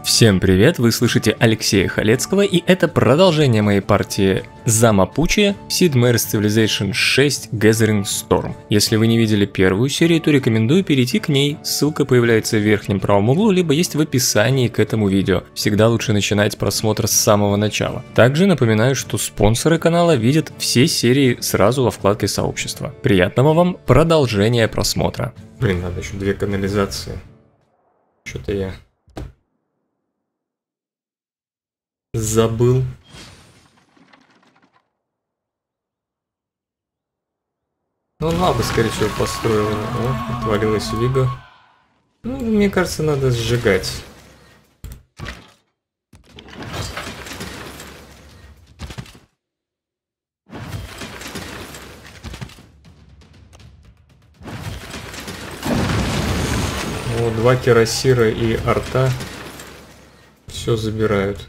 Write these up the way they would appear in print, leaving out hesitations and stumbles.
Всем привет, вы слышите Алексея Халецкого, и это продолжение моей партии за Мапуче в Sid Meier's Civilization 6 Gathering Storm. Если вы не видели первую серию, то рекомендую перейти к ней, ссылка появляется в верхнем правом углу, либо есть в описании к этому видео. Всегда лучше начинать просмотр с самого начала. Также напоминаю, что спонсоры канала видят все серии сразу во вкладке сообщества. Приятного вам продолжения просмотра. Блин, надо еще 2 канализации. Что-то я... забыл. Ну, лава, скорее всего, построила. О, отвалилась Вига. Ну, мне кажется, надо сжигать. О, 2 кирасира и арта. Все забирают.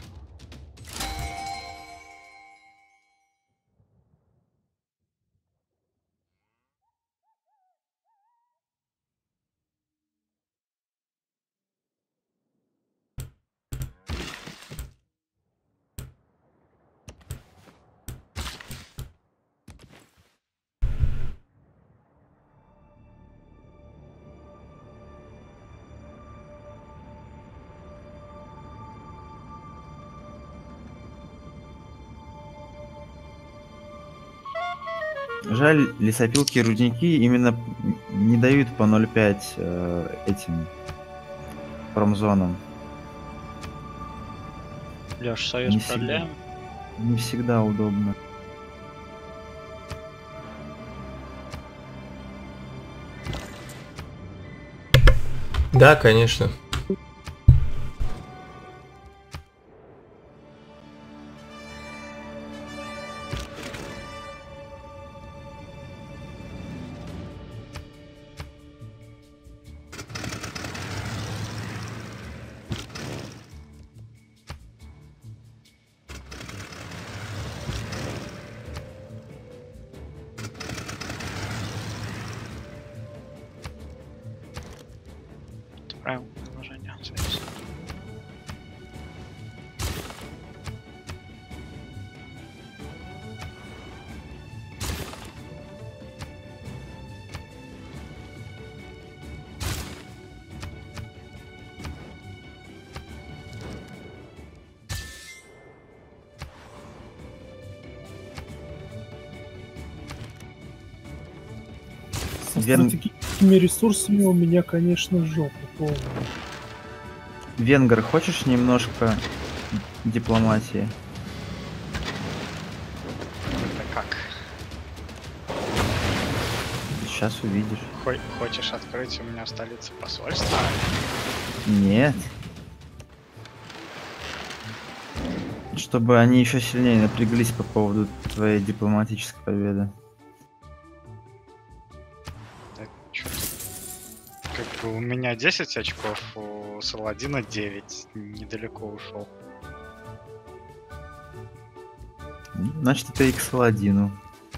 Жаль, лесопилки и рудники именно не дают по 0,5 этим промзонам. Лёш, союз продляем? Не всегда удобно. Да, конечно. Отправим предложение. Союз. Со стратегическими ресурсами у меня, конечно, жопа полная. Венгер, хочешь немножко дипломатии? Это как? Сейчас увидишь. Хочешь открыть у меня в столице посольство? Нет. Чтобы они еще сильнее напряглись по поводу твоей дипломатической победы. Как бы у меня 10 очков, у Саладина 9. Недалеко ушел. Значит, это к Саладину.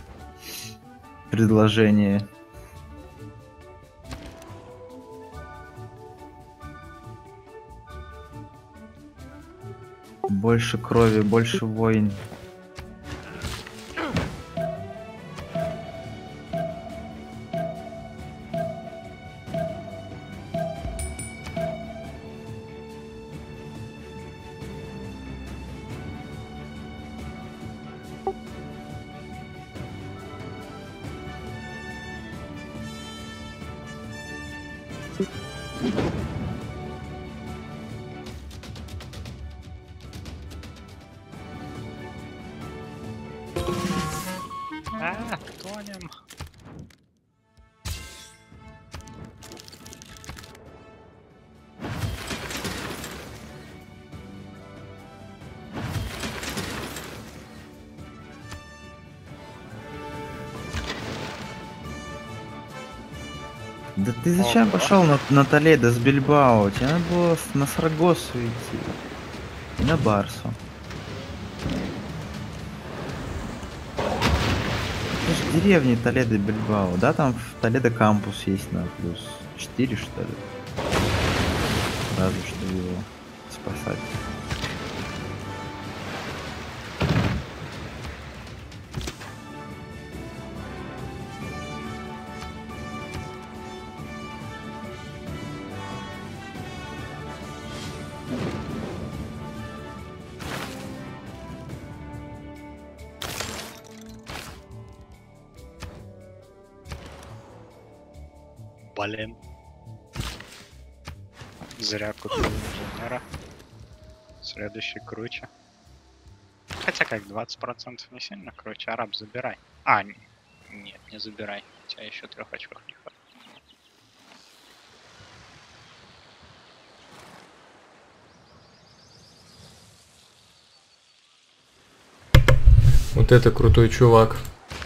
Предложение. Больше крови, больше войн. Тонем. Да ты зачем пошел на Толедо с Бильбао? Тебе надо было на Сарагосу идти. И на Барсу. Это же деревни Толедо и Бильбао. Да, там в Толедо кампус есть на плюс 4, что ли? Разве что его. спасать. Блин. Зря купил инженера. Следующий круче. Хотя как 20% не сильно круче. Араб, забирай. А, нет, не забирай. У тебя еще 3 очков не хватит. Вот это крутой чувак.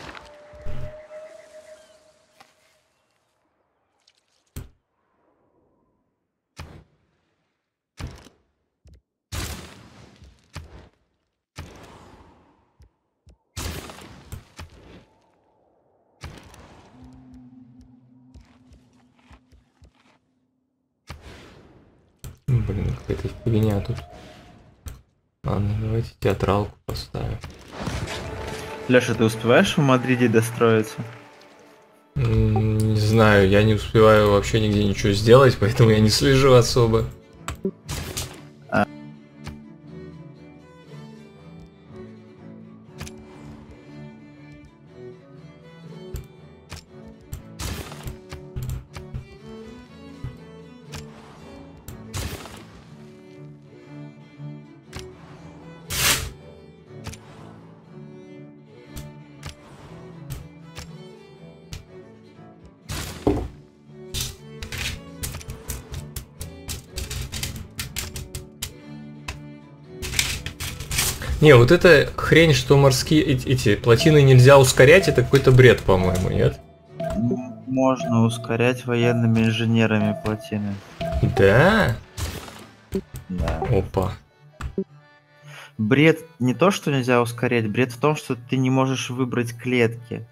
Блин, какая-то фигня тут. Ладно, давайте театралку поставим. Леша, ты успеваешь в Мадриде достроиться? Не знаю, я не успеваю вообще нигде ничего сделать, поэтому я не слежу особо. Не, вот эта хрень, что морские эти плотины нельзя ускорять, это какой-то бред, по-моему, нет? Можно ускорять военными инженерами плотины. Да? Да. Опа. Бред не то, что нельзя ускорять, бред в том, что ты не можешь выбрать клетки.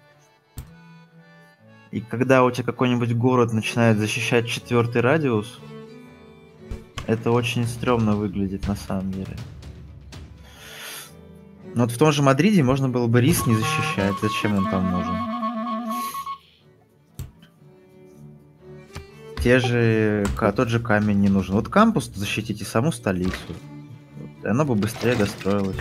И когда у тебя какой-нибудь город начинает защищать 4-й радиус, это очень стрёмно выглядит на самом деле. Но вот в том же Мадриде можно было бы рис не защищать. Зачем он там нужен? Тот же камень не нужен. Вот кампус защитите саму столицу. И оно бы быстрее достроилось.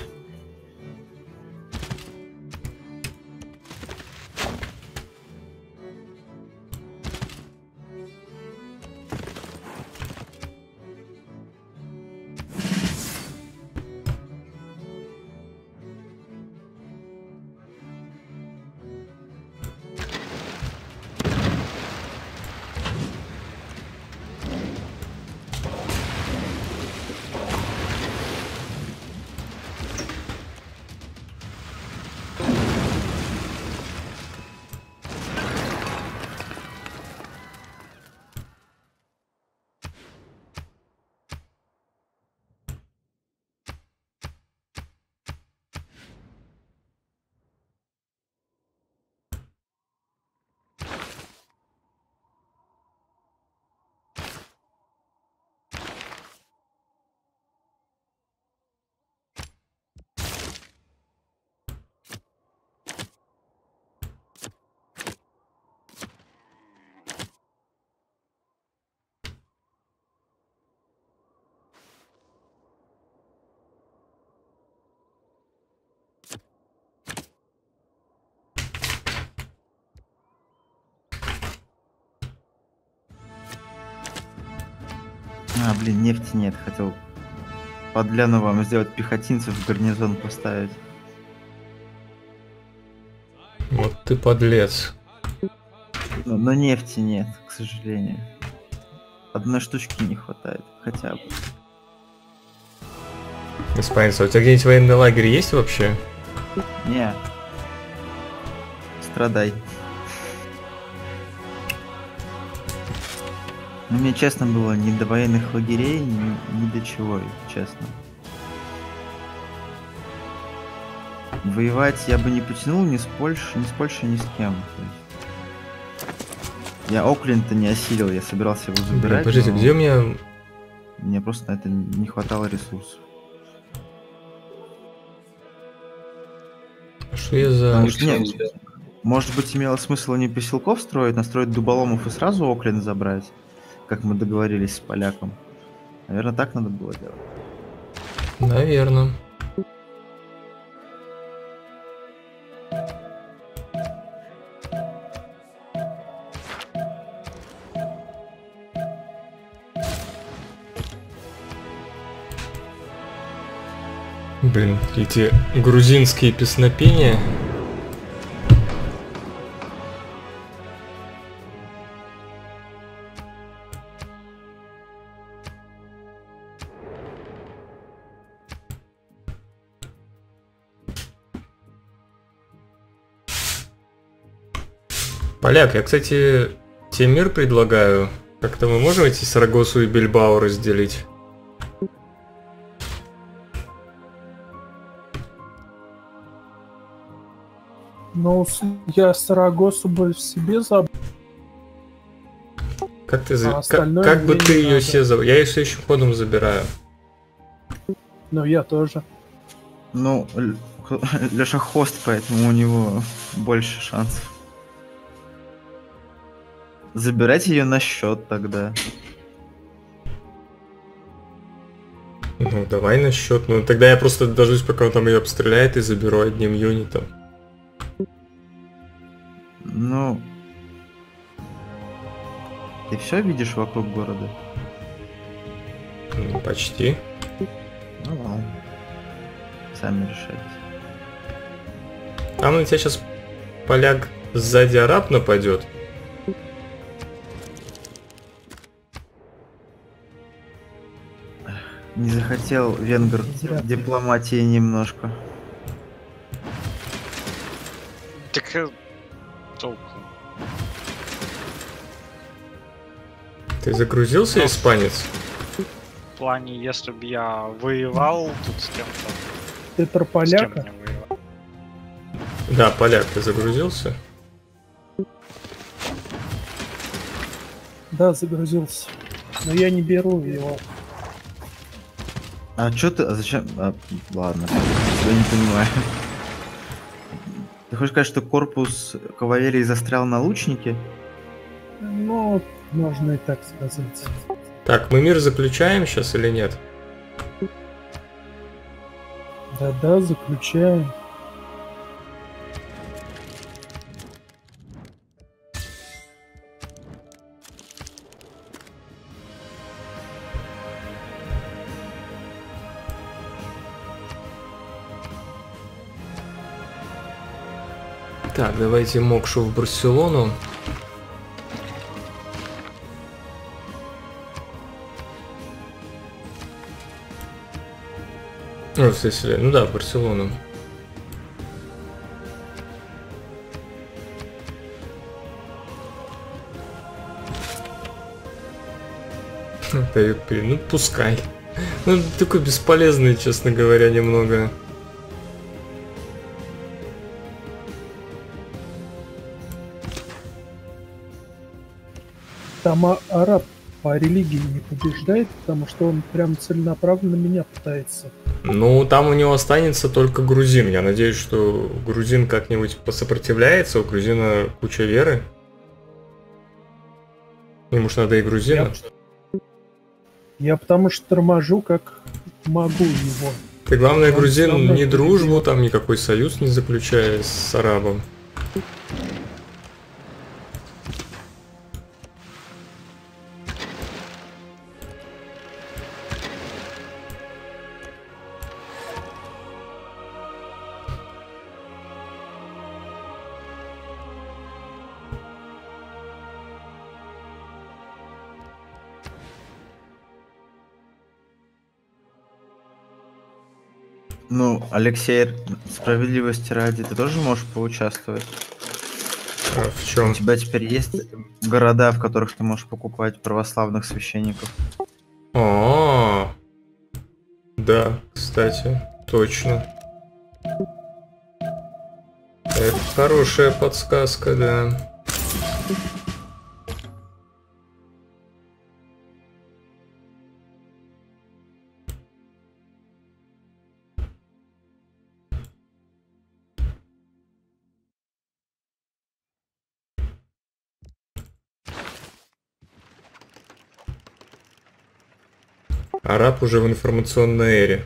А, блин, нефти нет. Хотел подляну вам сделать пехотинцев в гарнизон поставить. Вот ты подлец. Но нефти нет, к сожалению. Одной штучки не хватает, хотя бы. Господин, а у тебя где-нибудь военный лагерь есть вообще? Не. Страдай. Ну, мне честно было ни до военных лагерей, ни до чего, честно. Воевать я бы не потянул ни с Польшей, ни с кем. То есть... Я Окленд-то не осилил, я собирался его забирать. Блин, подождите, но... где у меня Мне просто на это не хватало ресурсов. Что я за... Потому что, нет, может быть, имело смысл не поселков строить, настроить дуболомов и сразу Окленд забрать, как мы договорились с поляком. Наверное, так надо было делать. Наверное. Блин, эти грузинские песнопения. Поляк, я, кстати, тебе мир предлагаю. Как-то мы можем эти Сарагосу и Бильбао разделить? Но я Сарагосу бы в себе забыл. Как ты А остальное как бы мне ты не ее надо. себе забыл? Я ее следующим ходом забираю. Но я тоже. Ну, Леша хост, поэтому у него больше шансов. Забирайте ее на счет тогда. Ну, давай на счет. Ну, тогда я просто дождусь, пока он там ее обстреляет, и заберу одним юнитом. Ну, ты все видишь вокруг города? Ну, почти. Ну ладно. Сами решайте. Там на тебя сейчас поляк сзади араб нападет. Не захотел венгр Зря. дипломатии немножко. Так толку. Ты загрузился, испанец? В плане, если бы я воевал тут с кем-то, Ты про с кем поляка? мне воевал? Да, поляк, ты загрузился? Да, загрузился. Но я не беру его. А чё ты... А зачем... ладно. Я не понимаю. Ты хочешь сказать, что корпус кавалерии застрял на лучнике? Ну, можно и так сказать. Так, мы мир заключаем сейчас или нет? Да-да, заключаем. Так, давайте Мокшу в Барселону. Ну, в смысле, ну да, в Барселону. Ну, пускай. Ну, такой бесполезный, честно говоря, немного. Там араб по религии не побеждает, потому что он прям целенаправленно меня пытается. Ну, там у него останется только грузин. Я надеюсь, что грузин как-нибудь посопротивляется. У грузина куча веры. Ему ж надо и грузина. Я потому что торможу, как могу его. Ты, главное, Он грузин всё равно ни дружбу, победил. там никакой союз не заключая с арабом. Ну, Алексей, справедливости ради, ты тоже можешь поучаствовать. А в У чем? тебя теперь есть города, в которых ты можешь покупать православных священников. А, да, кстати, точно. Это хорошая подсказка, да. Араб уже в информационной эре.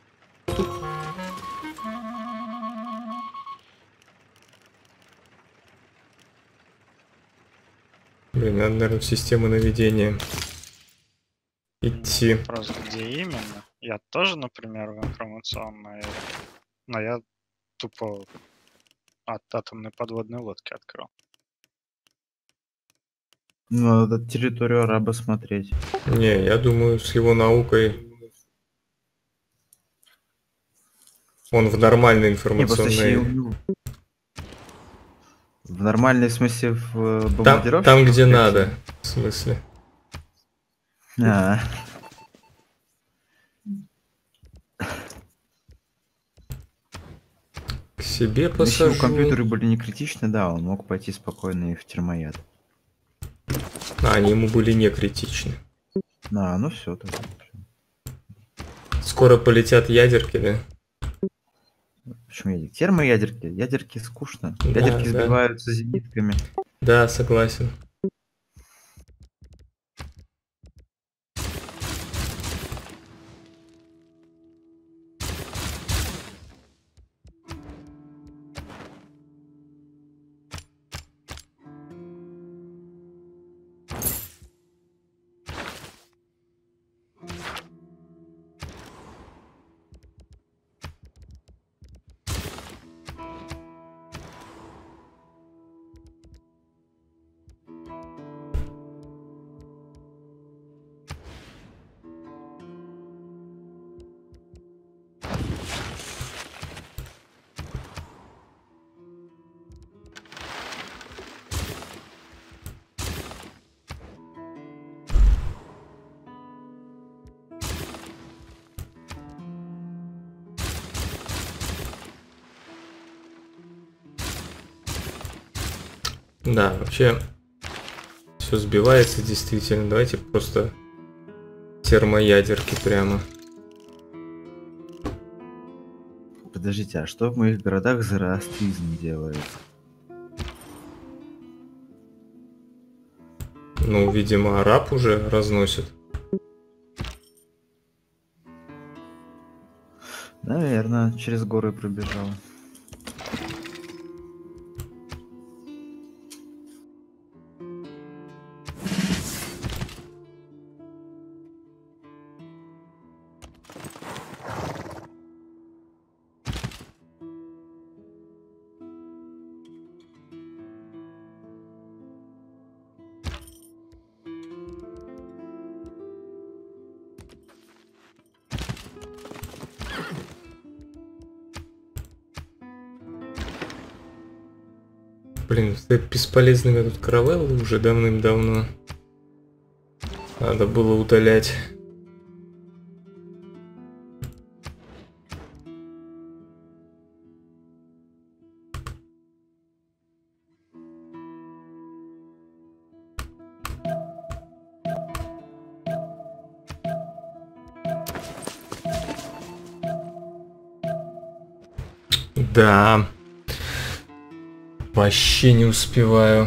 Блин, надо, наверное, в систему наведения идти. Вопрос, где именно? Я тоже, например, в информационной эре, но я тупо от атомной подводной лодки открыл. Ну, надо территорию араба смотреть. Не, я думаю, с его наукой он в нормальной Не, просто информационной эре. в нормальной смысле в Там, бомбардировщике? где надо, в смысле. А, К себе если посажу. его компьютеры были не критичны, да, он мог пойти спокойно и в термояд. А, они ему были не критичны. А, ну все, тогда. Скоро полетят ядерки, да? Почему ядерки? Термоядерки. Ядерки скучно. Да, Ядерки да. сбиваются зенитками. Да, согласен. Да, вообще все сбивается действительно. Давайте просто термоядерки прямо. Подождите, а что в моих городах зороастризм делает? Ну, видимо, араб уже разносит. Наверное, через горы пробежал. Блин, бесполезными тут каравеллы уже давным-давно. Надо было удалять. Да. Вообще не успеваю.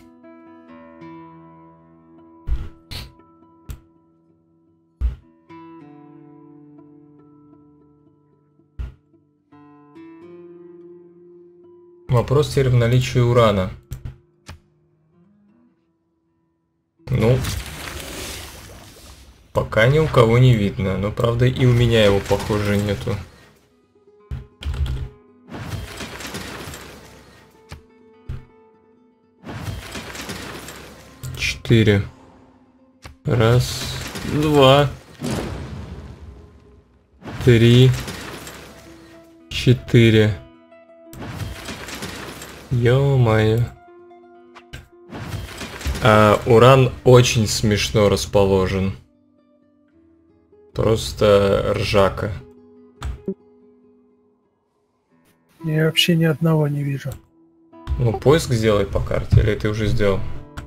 Вопрос теперь в наличии урана. Ну, пока ни у кого не видно, но правда и у меня его, похоже, нету. Четыре. Раз, два, три, четыре. Ё-моё. Уран очень смешно расположен. Просто ржака. Я вообще ни одного не вижу. Ну, поиск сделай по карте, или ты уже сделал?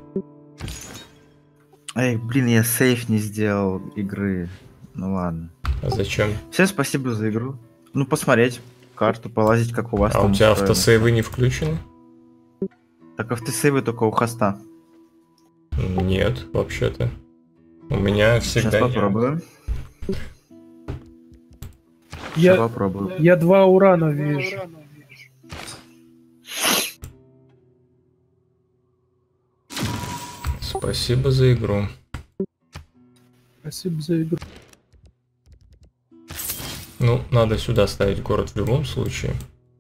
Эй, блин, я сейф не сделал игры. Ну ладно. А зачем? Всем спасибо за игру. Ну, посмотреть карту, полазить, как у вас А там у тебя устроено. автосейвы не включены? Так автосейвы только у хоста. Нет, вообще-то. У меня всегда Сейчас нет. попробуем. Я попробую. Я 2 урана вижу. Спасибо за игру. Спасибо за игру. Ну, надо сюда ставить город в любом случае.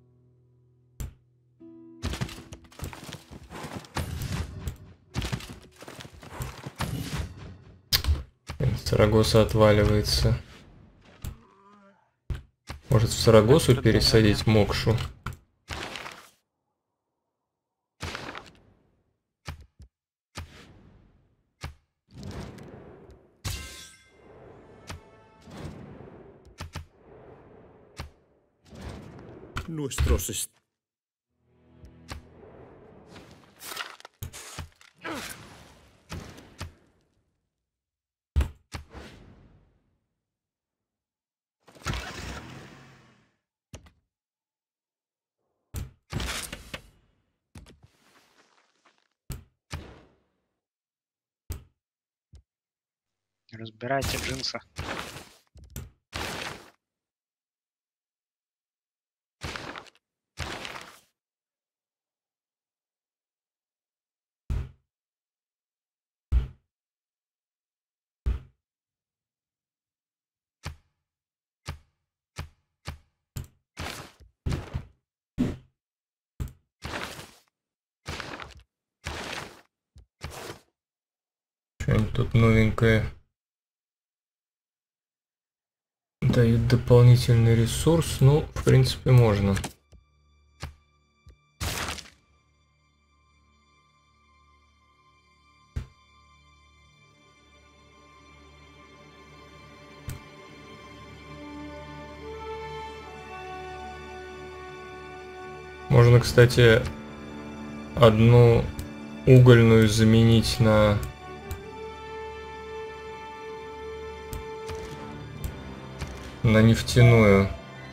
Сарагоса отваливается. Может, в Сарагосу пересадить Мокшу? Nuestros Разбирайте джинсы. Что-нибудь тут новенькое. Дают дополнительный ресурс. Ну, в принципе, можно. Можно, кстати, одну угольную заменить на нефтяную.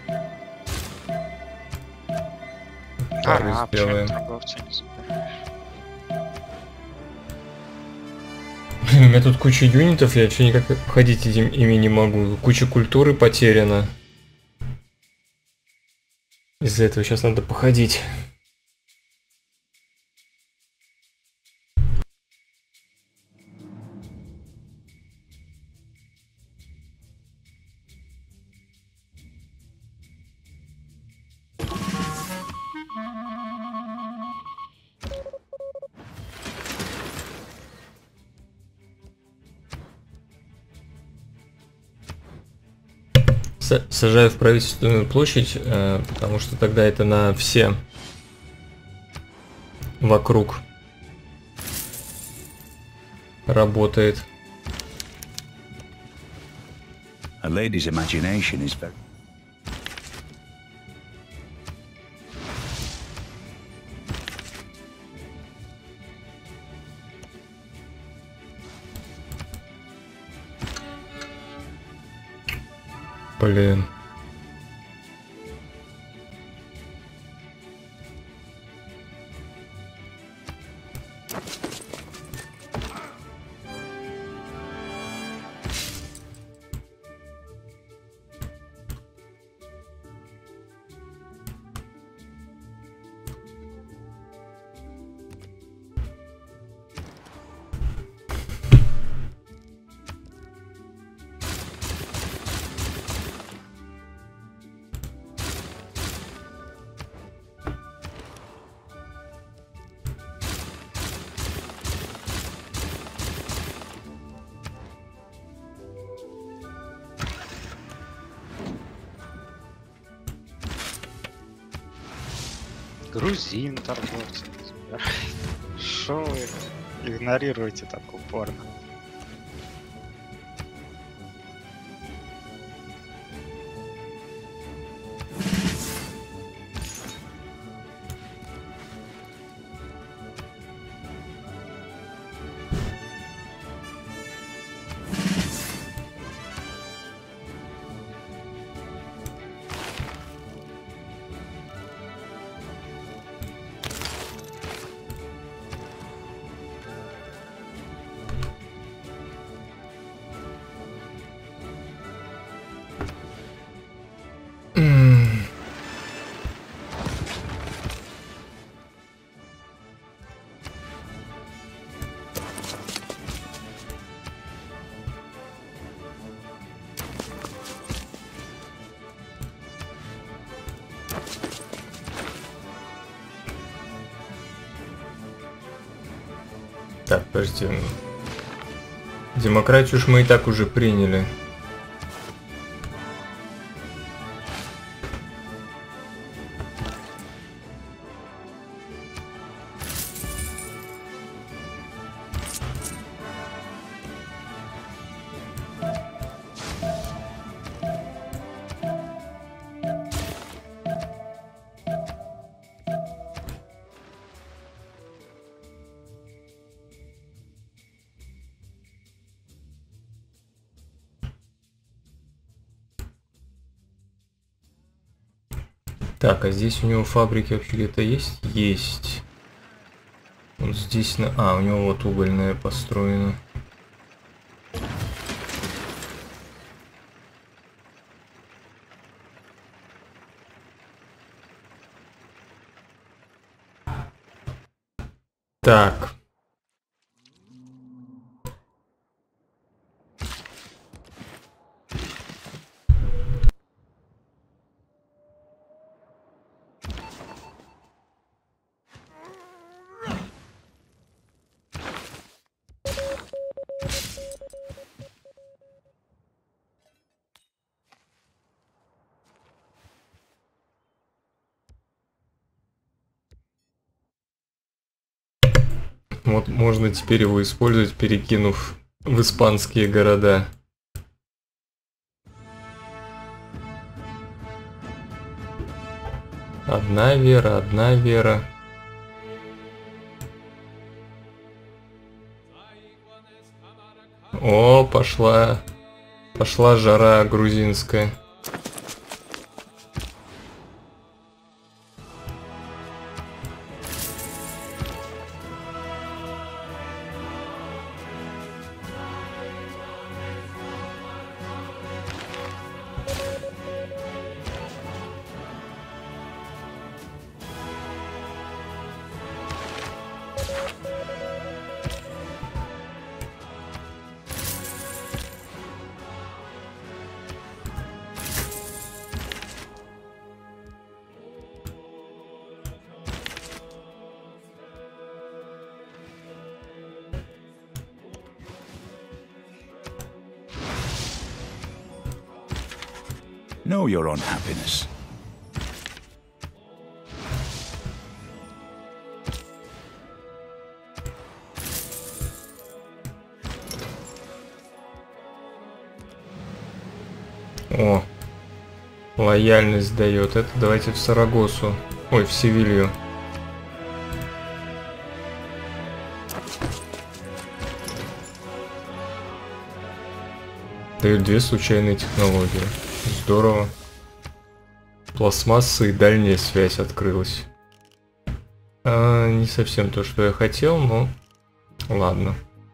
Пары сделаем. Торговца не забираешь. Блин, у меня тут куча юнитов, я вообще никак ходить ими не могу. Куча культуры потеряна. Из-за этого сейчас надо походить. Сажаю в правительственную площадь, потому что тогда это на все вокруг работает. A lady's imagination is very... Блин. Грузин торговца не забирает. Шо вы игнорируете так упорно? Так, подожди. Демократию уж мы и так уже приняли. Так, а здесь у него фабрики вообще где-то есть? Есть. Вот здесь на... А, у него вот угольная построена. Так. Вот можно теперь его использовать, перекинув в испанские города. Одна вера, одна вера. О, пошла жара грузинская. Know your own happiness. О, лояльность дает. Это давайте в Сарагосу. Ой, в Севилью. Дают 2 случайные технологии. Здорово. Пластмасса и дальняя связь открылась. Не совсем то, что я хотел, но ладно.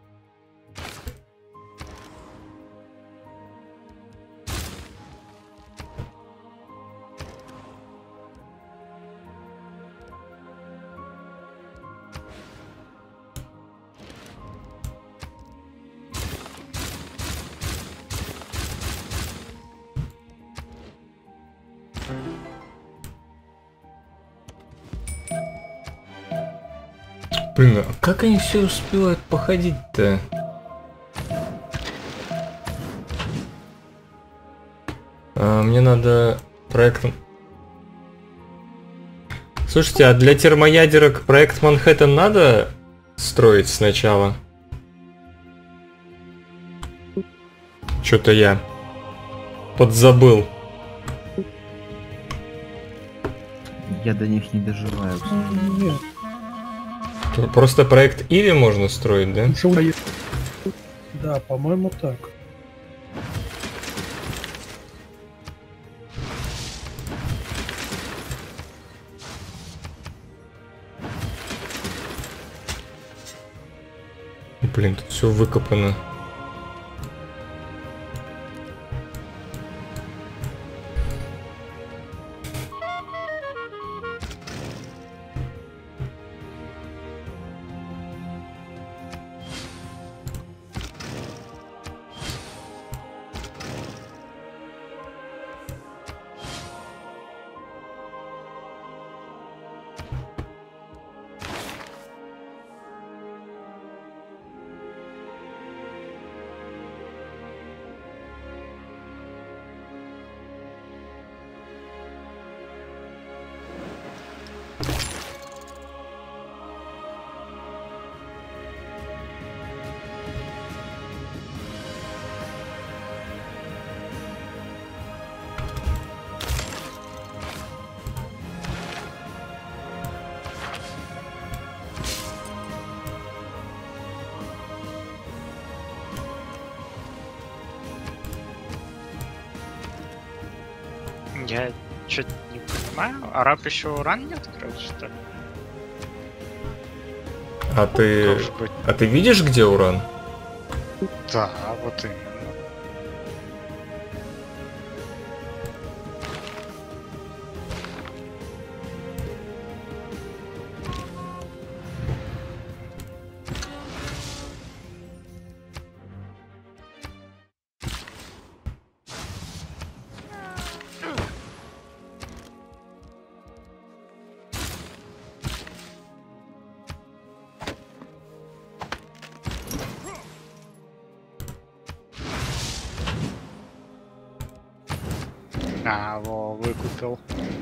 Блин, а как они все успевают походить-то? Мне надо проект... Слушайте, а для термоядерок проект Манхэттен надо строить сначала? Что-то я подзабыл. Я до них не доживаю. Нет, Просто проект Иви можно строить, да? да, по-моему, так. Блин, тут все выкопано. Я чуть не понимаю. Араб еще уран не открыл, что ли? А ты... Может быть. А ты видишь, где уран? Да, вот именно. А, во, выкупил.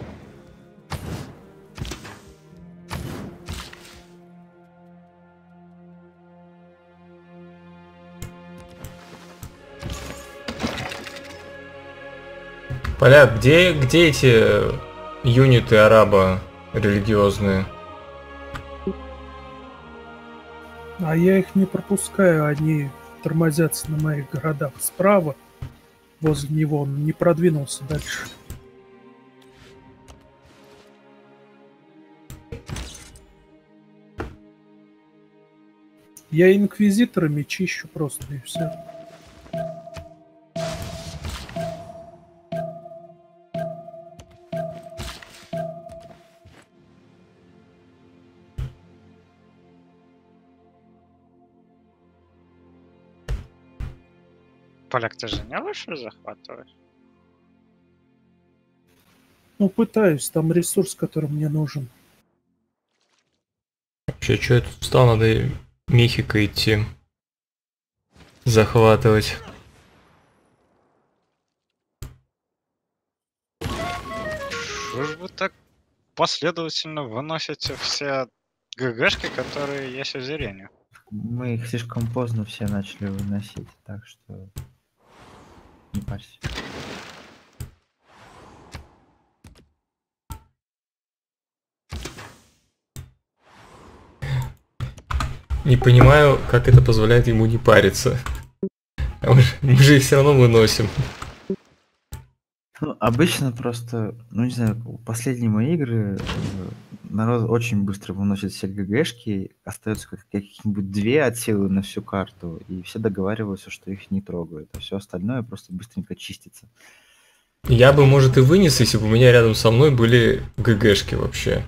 Поляк, где эти юниты араба религиозные? А я их не пропускаю, они тормозятся на моих городах справа. Возле него он не продвинулся дальше. Я инквизиторами чищу просто и все. Поляк, ты же не лучше захватываешь? Ну, пытаюсь, там ресурс, который мне нужен. Вообще, что я тут встал, надо Мехико идти. Захватывать. Что ж вы так последовательно выносите все ГГшки, которые есть в зрении? Мы их слишком поздно все начали выносить, так что не парься. Не понимаю, как это позволяет ему не париться. А мы же их все равно выносим. Ну, обычно просто, ну не знаю, последние мои игры народ очень быстро выносит все ГГшки, остается каких-нибудь 2 от силы на всю карту, и все договариваются, что их не трогают, а все остальное просто быстренько чистится. Я бы, может, и вынес, если бы у меня рядом со мной были ГГшки вообще.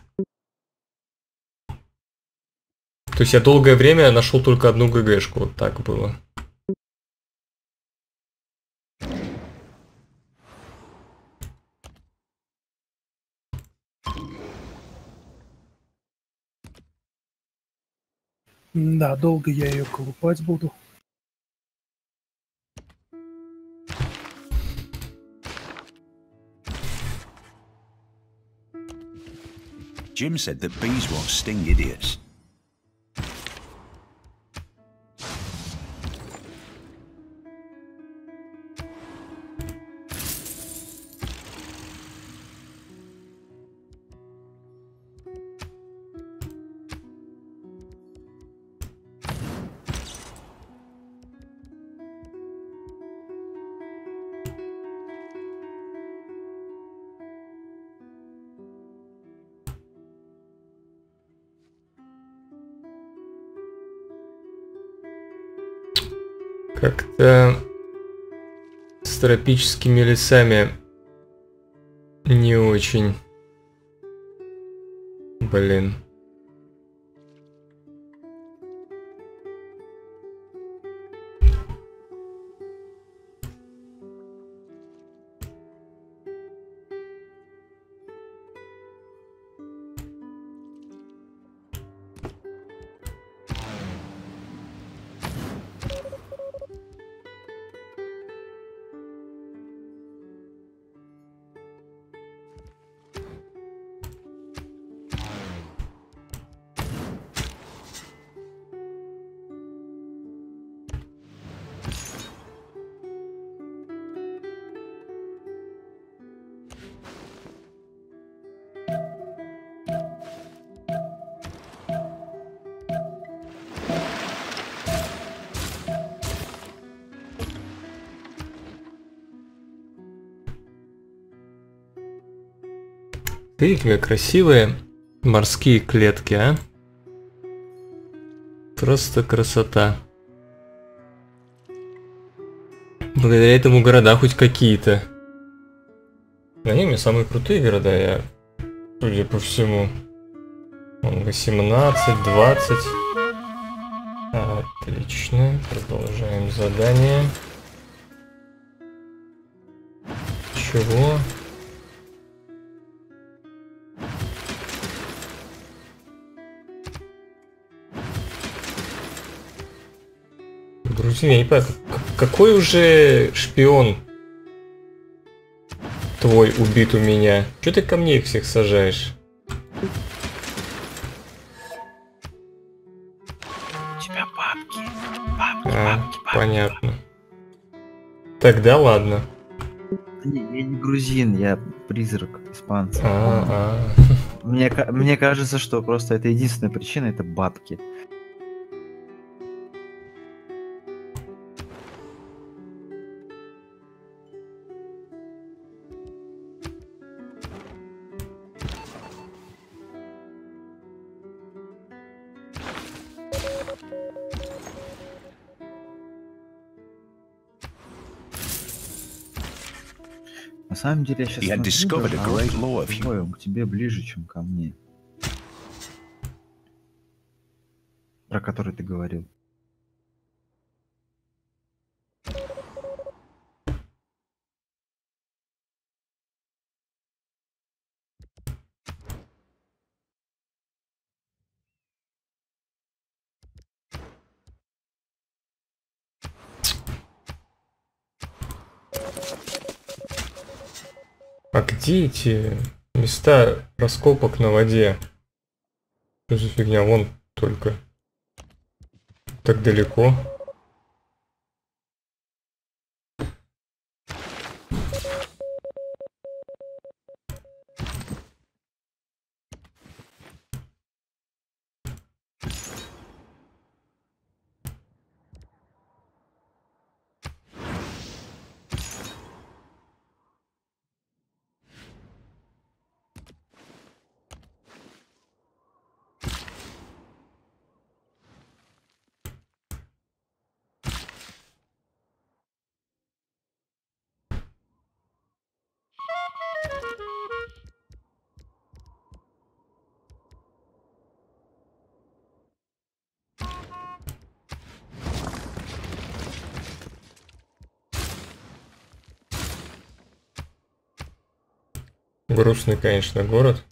То есть я долгое время нашел только одну ГГшку, вот так было. Да, долго я ее колупать буду. Jim said that bees won't sting idiots. Как-то с тропическими лесами не очень. Блин. Какие красивые морские клетки, а? Просто красота. Благодаря этому города хоть какие-то. Они у меня самые крутые города, я, судя по всему. 18, 20. Отлично. Продолжаем задание. Чего? Грузин, я не понимаю, какой уже шпион твой убит у меня? Чё ты ко мне их всех сажаешь? У тебя бабки, Понятно. Тогда ладно. Я не грузин, я призрак испанца. А. Мне кажется, что просто это единственная причина, это бабки. На самом деле я сейчас He had discovered a great law of human. он к тебе ближе, чем ко мне. Про который ты говорил. А где эти места раскопок на воде? Что за фигня? Вон только. Так далеко. Грустный, конечно, город.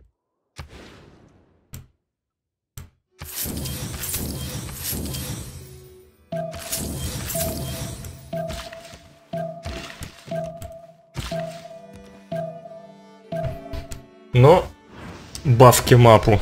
Но бафки мапу.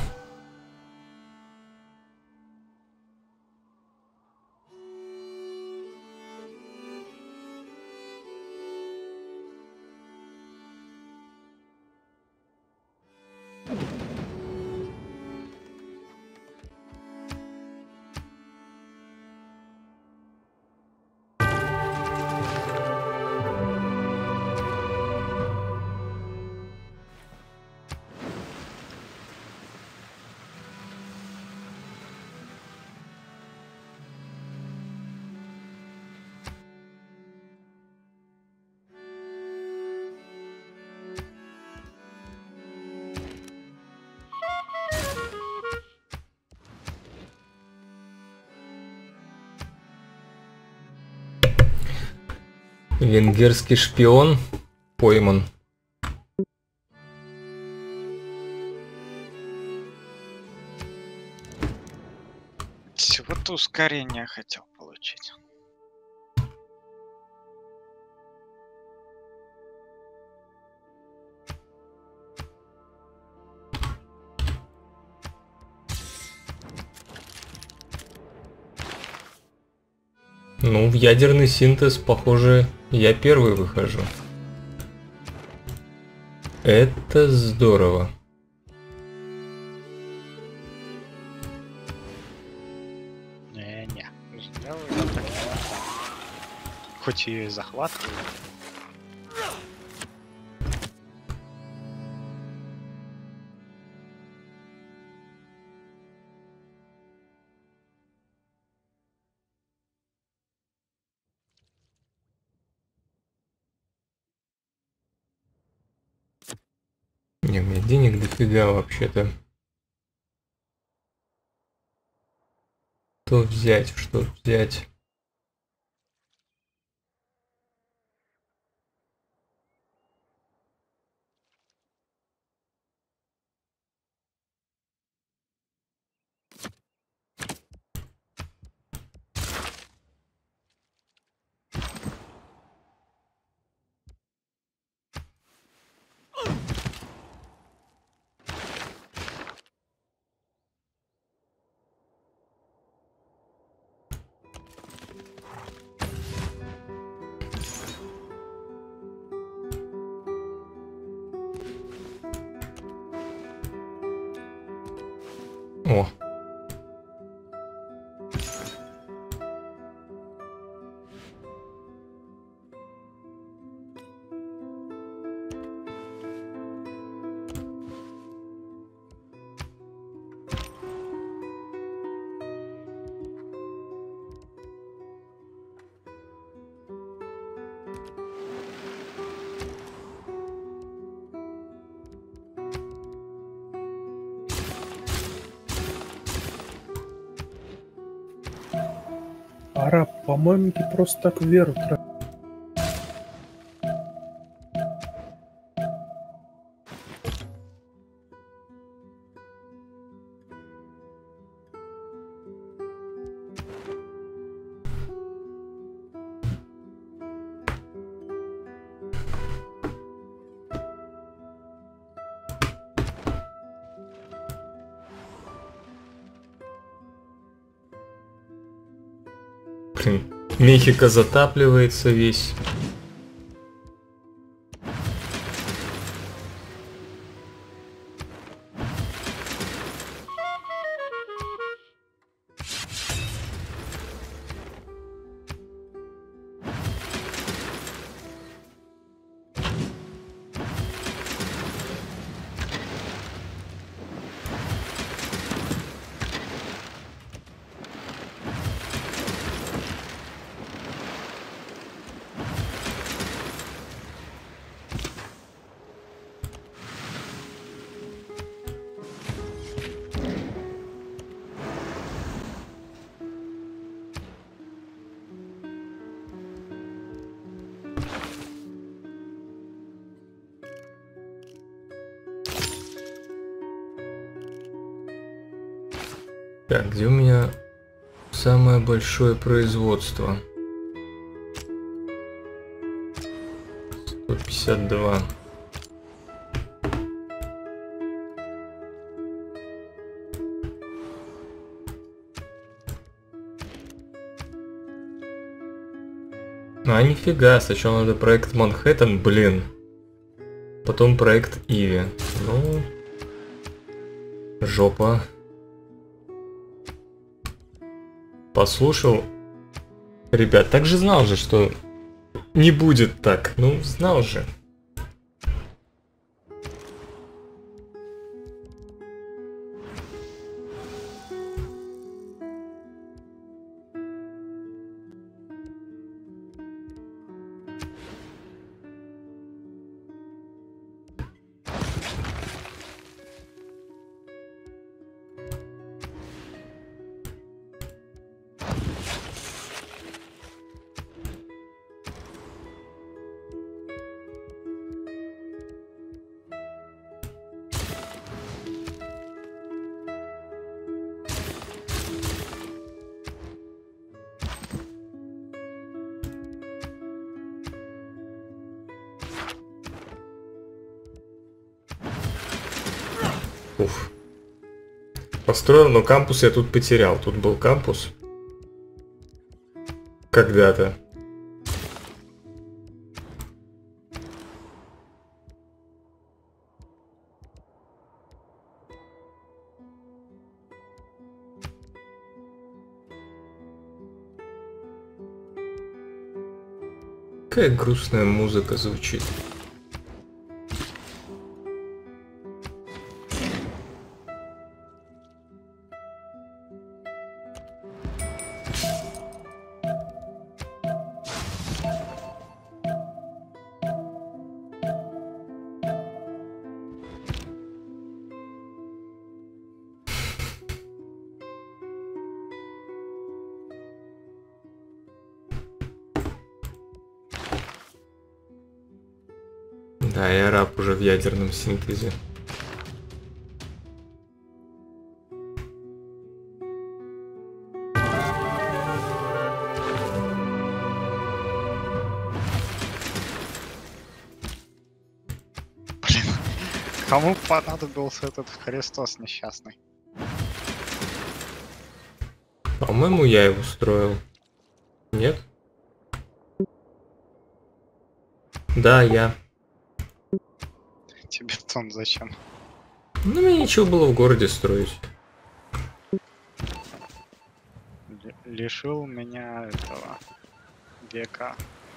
Венгерский шпион пойман. Всего-то ускорение хотел получить. Ну, в ядерный синтез, похоже, я первый выхожу. Это здорово. Не-не, сделаю я так не могу. Хоть и захватываю. денег дофига вообще-то. Что взять, что взять? О. Араб, по-моему, ты просто так веру тратишь. Блин, Мехико затапливается весь. Так, где у меня самое большое производство? 152. А, нифига, сначала надо проект Манхэттен, блин. Потом проект Иви. Ну, жопа. Послушал. Ребят, так же знал же, что не будет так. Ну, знал же. Уф. Построил, но кампус я тут потерял. Тут был кампус. Когда-то. Какая грустная музыка звучит. Да, и араб уже в ядерном синтезе. Блин, кому понадобился этот Христос несчастный? По-моему, я его строил. Нет? Да, я. Тебе тон зачем? Ну, мне нечего было в городе строить. Лишил меня этого века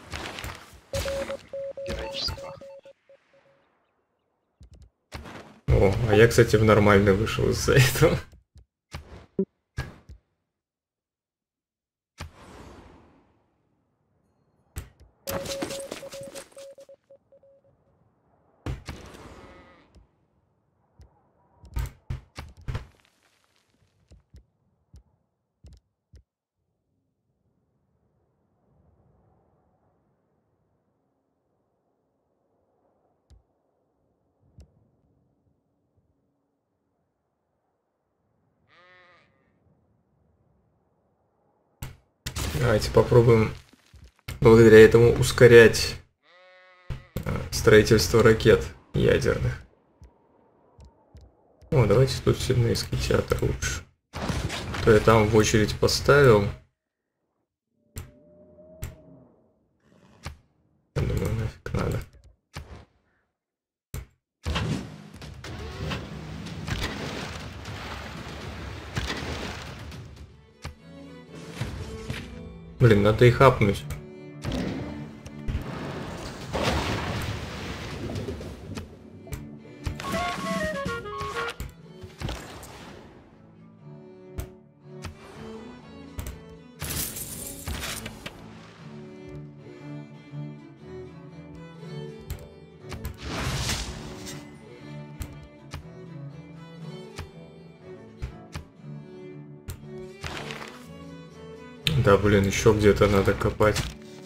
героического. О, а я, кстати, в нормальный вышел из-за этого. Давайте попробуем благодаря этому ускорять строительство ракет ядерных. О, давайте тут Сиднейский театр лучше. То я там в очередь поставил. Я думаю, нафиг надо. Блин, надо их апнуть. Да, блин, еще где-то надо копать.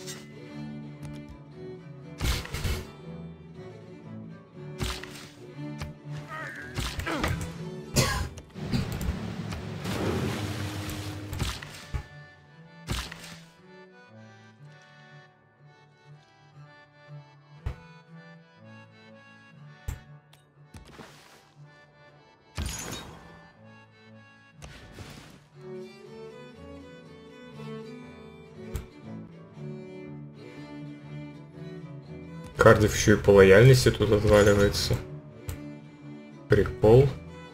Кардив еще и по лояльности тут отваливается. Прикол.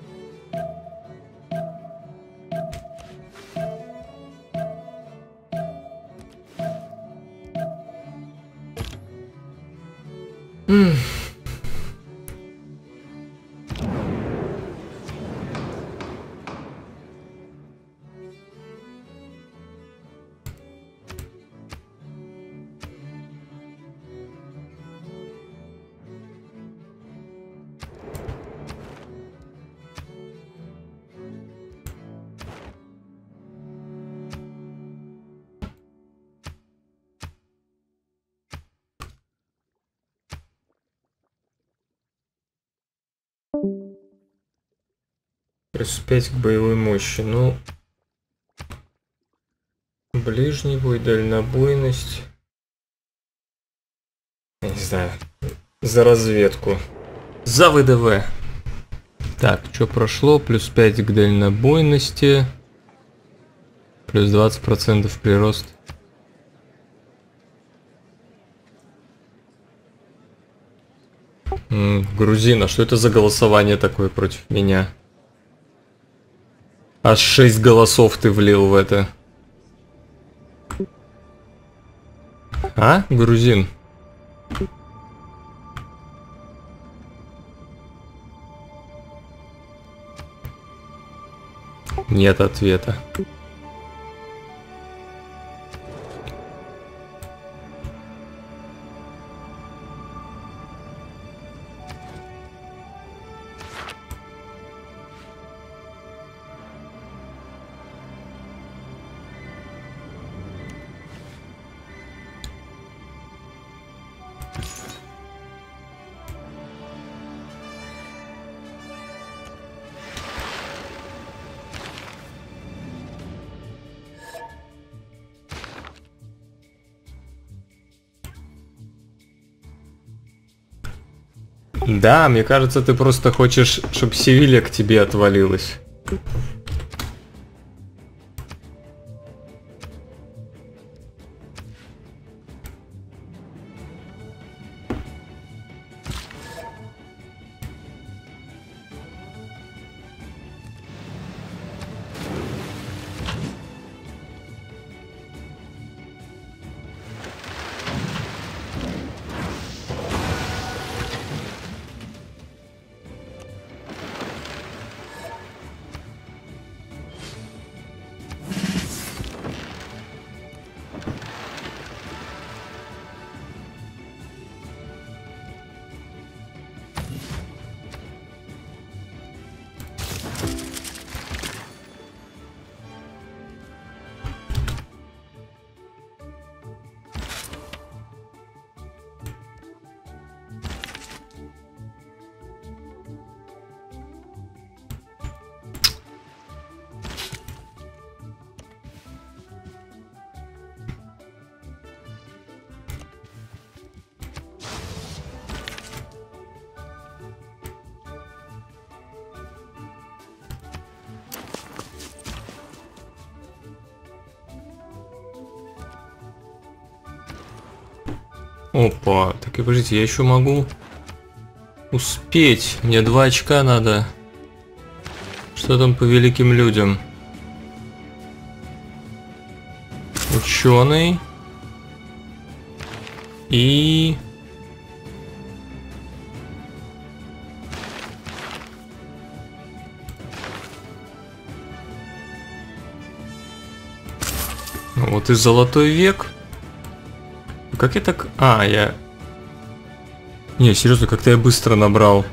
Плюс 5 к боевой мощи. Ну, ближний бой, дальнобойность. Я не знаю. За разведку. За ВДВ. Так, что прошло? Плюс 5 к дальнобойности. Плюс 20% прирост. Грузин, а что это за голосование такое против меня? Аж 6 голосов ты влил в это. А, грузин? Нет ответа. Да, мне кажется, ты просто хочешь, чтобы Севилья к тебе отвалилась. Опа, так и подождите, я еще могу успеть. Мне 2 очка надо. Что там по великим людям? Ученый. И... Вот и золотой век. Как я так... А, я... Не, серьезно, как-то я быстро набрал.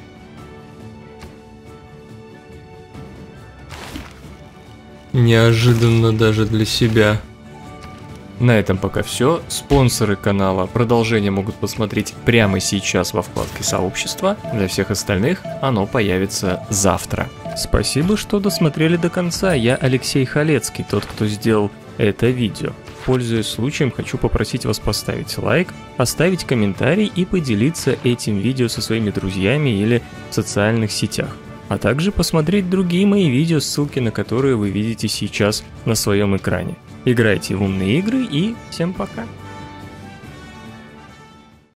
Неожиданно даже для себя. На этом пока все. Спонсоры канала продолжение могут посмотреть прямо сейчас во вкладке сообщества. Для всех остальных оно появится завтра. Спасибо, что досмотрели до конца. Я Алексей Халецкий, тот, кто сделал это видео. Пользуясь случаем, хочу попросить вас поставить лайк, оставить комментарий и поделиться этим видео со своими друзьями или в социальных сетях. А также посмотреть другие мои видео, ссылки на которые вы видите сейчас на своем экране. Играйте в умные игры и всем пока!